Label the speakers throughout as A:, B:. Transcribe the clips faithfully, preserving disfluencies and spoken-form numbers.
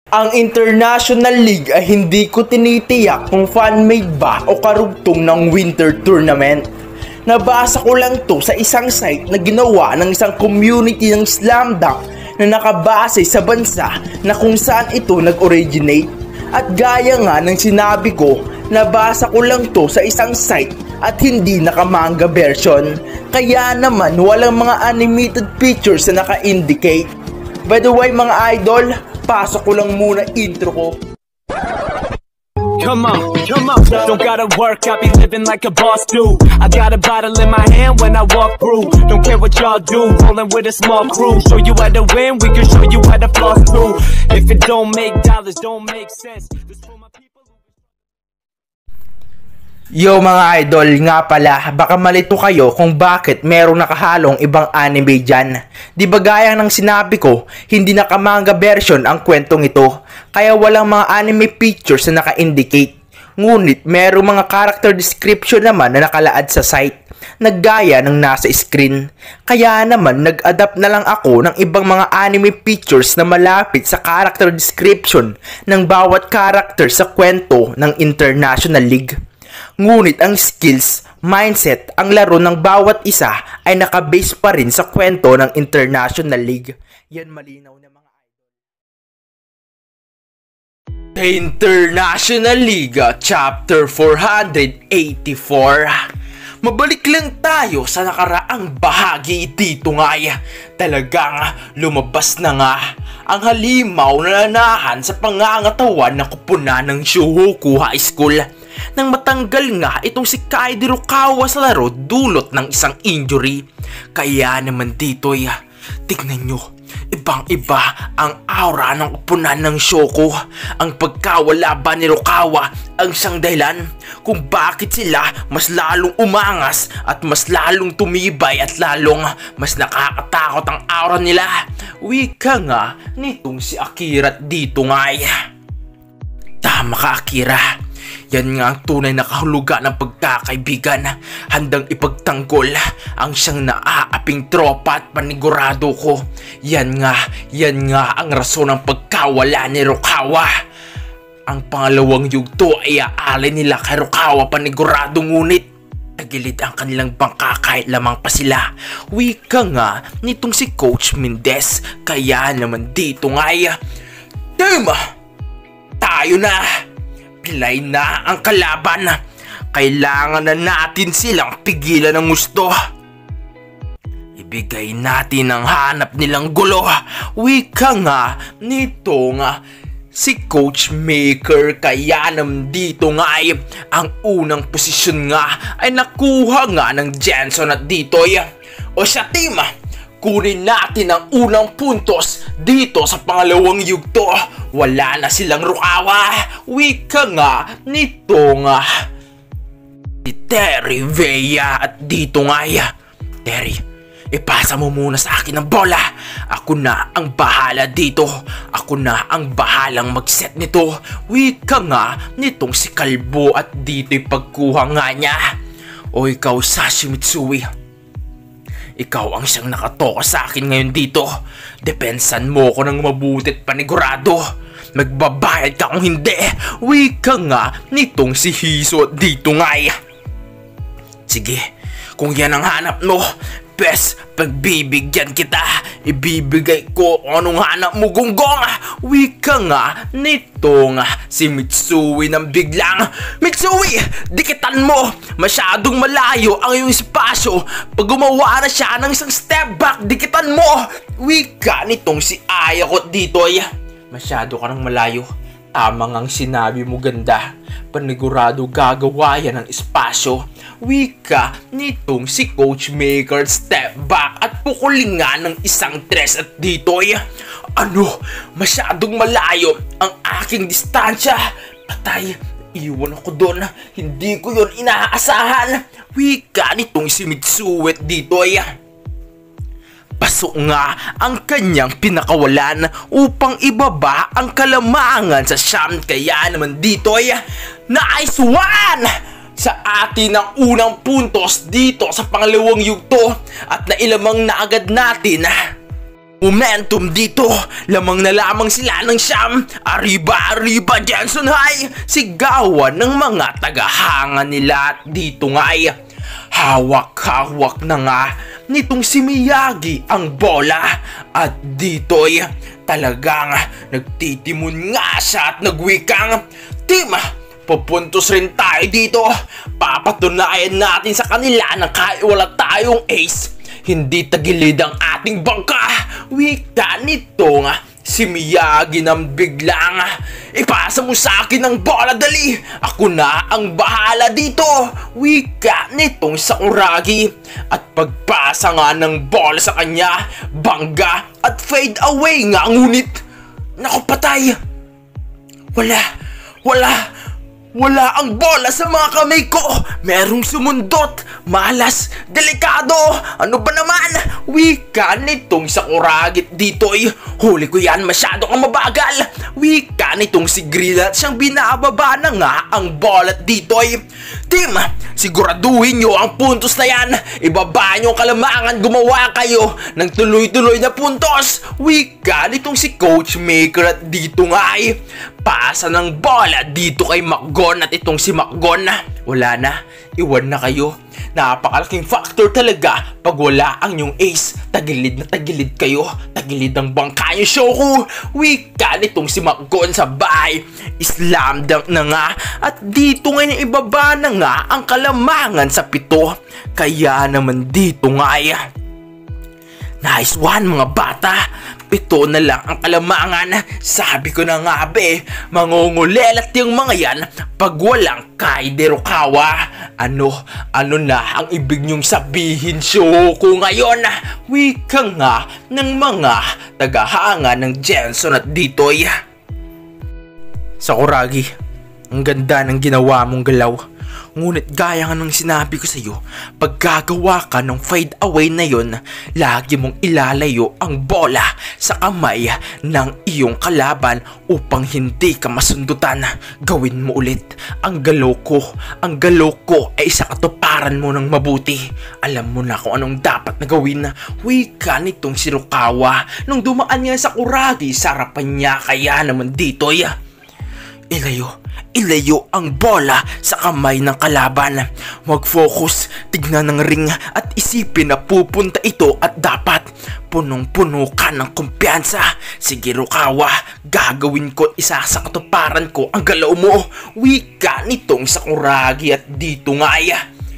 A: Ang International League ay hindi ko tinitiyak kung fan-made ba o karugtong ng Winter Tournament. Nabasa ko lang to sa isang site na ginawa ng isang community ng Slam Dunk na nakabase sa bansa na kung saan ito nag-originate. At gaya nga ng sinabi ko, nabasa ko lang to sa isang site at hindi nakamanga version. Kaya naman walang mga animated pictures na naka-indicate. By the way mga idol, pasok ko lang muna intro ko.
B: Come on, come on, don't gotta work, I be living like a boss do. I got a bottle in my hand when I walk through. Don't care what y'all do, rolling with a small crew. Show you how to win, we can show you how to floss too. If it don't make dollars, don't make sense. This for my people.
A: Yo mga idol, nga pala, baka malito kayo kung bakit merong nakahalong ibang anime dyan. Di ba gaya ng sinabi ko, hindi nakamanga version ang kwentong ito, kaya walang mga anime pictures na naka-indicate. Ngunit merong mga character description naman na nakalaad sa site, naggaya ng nasa screen. Kaya naman nag-adapt na lang ako ng ibang mga anime pictures na malapit sa character description ng bawat character sa kwento ng International League. Ngunit ang skills, mindset, ang laro ng bawat isa ay nakabase pa rin sa kwento ng International League. Yan malinaw na mga idol. The International League Chapter four eighty-four. Mabalik lang tayo sa nakaraang bahagi dito nga. Talagang lumabas na nga ang halimaw na nanahan sa pangangatawan ng kupunan ng Shuhoku High School. Nang matanggal nga itong si Kaede Rukawa sa laro dulot ng isang injury. Kaya naman dito ay tignan nyo, ibang iba ang aura ng kupunan ng Shoko. Ang pagkawala ba ni Rukawa ang siyang dahilan kung bakit sila mas lalong umangas at mas lalong tumibay at lalong mas nakakatakot ang aura nila. Wika nga nitong si Akira dito nga. Tama ka Akira. Yan nga ang tunay na kahulugan ng pagkakaibigan. Handang ipagtanggol ang siyang naaaping tropa at panigurado ko. Yan nga, yan nga ang rason ng pagkawala ni Rukawa. Ang pangalawang yugto ay aalay nila kay Rukawa panigurado, ngunit tagilid ang kanilang bangka kahit lamang pa sila. Wika nga nitong si Coach Mendez. Kaya naman dito nga ay Team, tayo na! Pilay na ang kalaban. Kailangan na natin silang pigilan ng gusto. Ibigay natin ang hanap nilang gulo. Wika nga nito nga si Coach Maker. Kaya naman dito nga ay ang unang posisyon nga ay nakuha nga ng Jenson at dito ay o sa team, kunin natin ang unang puntos dito sa pangalawang yugto. Wala na silang Rukawa. Wika nga nito nga si Terry Vea at dito nga Terry, ipasa mo muna sa akin ang bola. Ako na ang bahala dito. Ako na ang bahalang mag-set nito. Wika nga nitong si Kalbo at dito'y pagkuha nga niya. O ikaw Sashi Mitsui, ikaw ang siyang nakatoka sa akin ngayon dito. Depensan mo ko ng mabuti at panigurado. Magbabayad ka kung hindi. Wika nga nitong si Hiso dito nga. Sige, kung yan ang hanap mo, bes, pagbibigyan kita. Ibibigay ko kung anong hanap mo, gonggong. Wika nga nito nga si Mitsui ng biglang, Mitsui, dikitan mo. Masyadong malayo ang iyong espasyo. Pag gumawa na siya ng isang step back, dikitan mo. Wika nitong si Ayako dito ay masyado ka nang malayo. Tama ngang sinabi mo, ganda. Panigurado gagawa yan ng espasyo. Wika nitong si Coach Maker. Step back at pukulin nga ng isang tres at dito ay ano, masyadong malayo ang aking distansya. Patay, iwan ako doon. Hindi ko yon inaasahan. Wika nitong si Mitsuet dito ay pasok nga ang kanyang pinakawalan upang ibaba ang kalamangan sa Siyam. Kaya naman dito ay nice one sa atin ang unang puntos dito sa pangalawang yugto at nailamang na agad natin Momentum dito, lamang na lamang sila ng siyam. Arriba, arriba, Jensen High! Sigawan ng mga tagahanga nila at dito nga ay hawak-hawak na nga nitong si Miyagi ang bola. At dito'y talagang nagtitimon nga siya at nagwikang, "Team, pupuntos rin tayo dito. Papatunayan natin sa kanila na kahit wala tayong ace, hindi tagilid ang ating bangka." Wika nito nga si Miyagi nang biglang, "Ipasa mo sa akin ang bola, dali! Ako na ang bahala dito!" Wika nitong Sakuragi. At pagpasa nga ng bola sa kanya, bangga at fade away nga. Ngunit, naku patay! Wala, wala, wala ang bola sa mga kamay ko! Merong sumundot! Malas! Delikado! Ano ba naman? Wika nitong Sakuragi dito'y, "Huli ko yan, masyado kang mabagal!" Wika nitong si Grilla at siyang binababa na nga ang bola dito'y, "Team, siguraduhin nyo ang puntos na yan! Ibaba nyo ang kalamangan, gumawa kayo ng tuloy-tuloy na puntos!" Wika nitong si Coach Maker at dito nga ay pasa ng bola dito kay Macgon at itong si Macgon, "Wala na, iwan na kayo. Napakalaking factor talaga pag wala ang yung ace. Tagilid na tagilid kayo. Tagilid ang bangka yung Shoku." Wika nitong si Macgon sa bahay. Slam dunk na nga at dito ngayon ibaba na nga ang kalamangan sa pito. Kaya naman dito nga ay, nice one mga bata. Pito na lang ang kalamangan. Sabi ko na nga be, mangungulelat yung mga yan pag walang Kaiderokawa. Ano, ano na ang ibig nyong sabihin, Shoku ngayon? Wika nga ng mga tagahanga ng Jensen at dito'y, "Sakuragi, ang ganda ng ginawa mong galaw. Ngunit gaya nga ng sinabi ko sa iyo, pag gagawa ka ng fade away na yon, lagi mong ilalayo ang bola sa kamay ng iyong kalaban upang hindi ka masundutan. Gawin mo ulit. Ang galaw ko, ang galaw ko ay isa katuparan mo ng mabuti. Alam mo na kung anong dapat na gawin." Wika nitong si Rukawa nung dumaan niya sa Sakuragi sa harapan niya. Kaya naman dito'y, ilayo, ilayo ang bola sa kamay ng kalaban. Mag-focus, tignan ng ring at isipin na pupunta ito at dapat punong-puno ka ng kumpiyansa. Sige Rukawa, gagawin ko, isa sa katuparan ko ang galaw mo. Wika nitong Sakuragi at dito nga ay,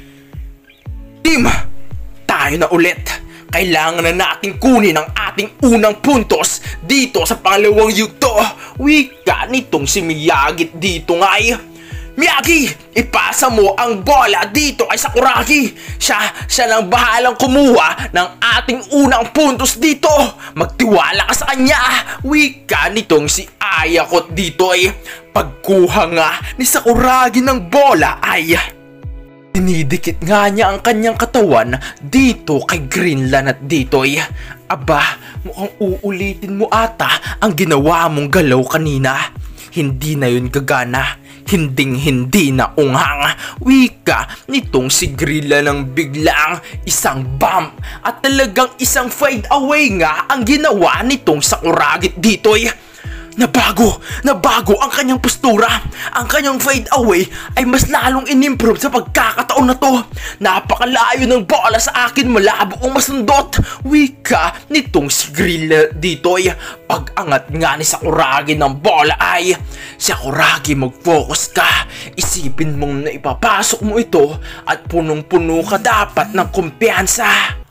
A: "Team, tayo na ulit. Kailangan na nating kunin ang ating unang puntos dito sa pangalawang yugto." Wika nitong si Miyagi dito nga ay, "Miyagi, ipasa mo ang bola dito kay Sakuragi. Siya, siya lang bahalang kumuha ng ating unang puntos dito. Magtiwala ka sa kanya." Wika nitong si Ayako dito ay, pagkuha nga ni Sakuragi ng bola ay, dinidikit nga niya ang kanyang katawan dito kay Greenland at dito'y, "Aba, mukhang uulitin mo ata ang ginawa mong galaw kanina. Hindi na yun gagana. Hinding hindi na unghang." Wika nitong si Grilla ng biglang isang bump at talagang isang fade away nga ang ginawa nitong Sakuragi dito'y, Nabago, nabago ang kanyang postura. Ang kanyang fade away ay mas lalong inimprove sa pagkakataon na to. Napakalayo ng bola sa akin, malabo kong masundot. Wika nitong si Grill dito'y pag-angat nga ni Sakuragi ng bola ay, Sakuragi, mag-focus ka. Isipin mong na ipapasok mo ito at punong-puno ka dapat ng kumpiyansa.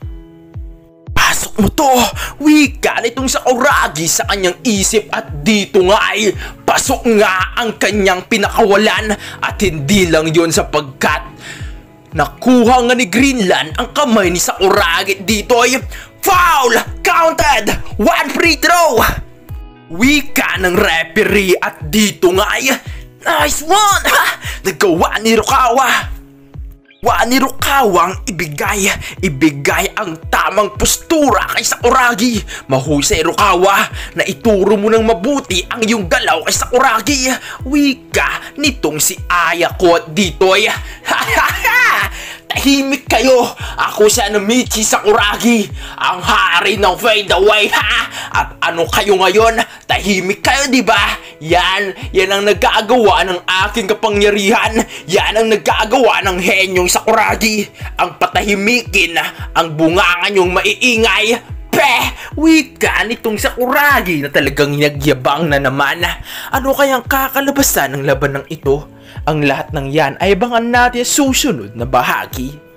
A: Pasok mo to! Wika nitong Sakuragi sa kanyang isip at dito nga ay pasok nga ang kanyang pinakawalan at hindi lang yon sapagkat nakuha nga ni Greenland ang kamay ni Sakuragi dito ay foul! Counted! One free throw! Wika ng referee at dito nga ay nice one! Ha! Nagawa ni Rukawa! Wa ni Rukawang ibigay, ibigay ang tamang postura kay Sakuragi. Mahusay Rukawa na ituro mo ng mabuti ang iyong galaw kay Sakuragi. Wika nitong si Ayako at dito'y tahimik kayo! Ako si Michi Sakuragi, ang hari ng fade away, ha? At ano kayo ngayon? Tahimik kayo, di ba? Yan, yan ang nagagawa ng aking kapangyarihan. Yan ang nagagawa ng henyong Sakuragi. Ang patahimikin, ang bungangan yung maiingay. Peh! Wika nitong Sakuragi na talagang nagyabang na naman. Ano kayang kakalabasan ng laban ng ito? Ang lahat ng yan ay abangan natin sa susunod na bahagi.